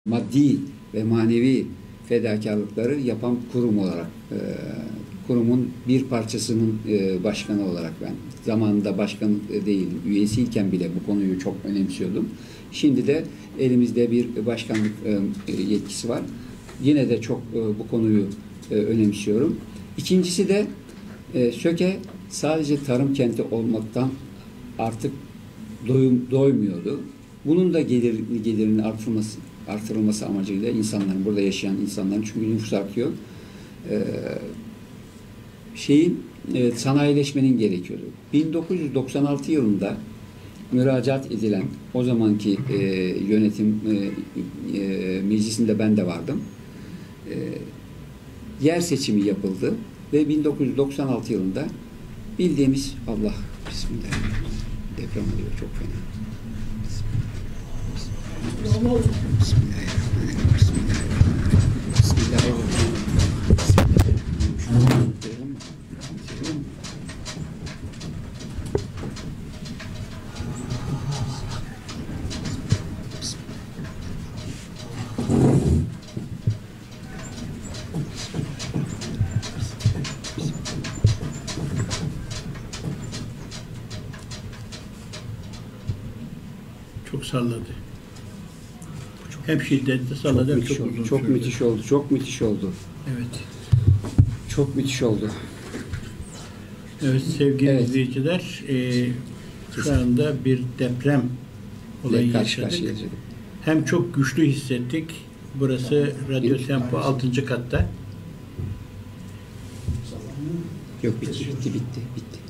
maddi ve manevi fedakarlıkları yapan kurum olarak, kurumun bir parçasının başkanı olarak ben zamanında başkan değilim, üyesiyken bile bu konuyu çok önemsiyordum. Şimdi de elimizde bir başkanlık yetkisi var. Yine de çok bu konuyu önemsiyorum. İkincisi de Söke sadece tarım kenti olmaktan artık doymuyordu. Bunun da gelirinin artırılması amacıyla insanların, burada yaşayan insanların, çünkü nüfus artıyor, sanayileşmenin gerekiyordu. 1996 yılında müracaat edilen, o zamanki yönetim meclisinde ben de vardım. Yer seçimi yapıldı ve 1996 yılında bildiğimiz Allah Bismillahirrahmanirrahim, deprem oluyor çok fena. Bismillahirrahmanirrahim. Bismillahirrahmanirrahim. Çok salladı. Hem şiddetli salladı hem çok uzun sürdü. Çok müthiş oldu. Çok müthiş oldu. Evet. Çok müthiş oldu. Evet sevgili izleyiciler, şu anda bir deprem olayı yaşadık. Hem çok güçlü hissettik. Burası Radyo Tempo 6. katta. Yok bitti.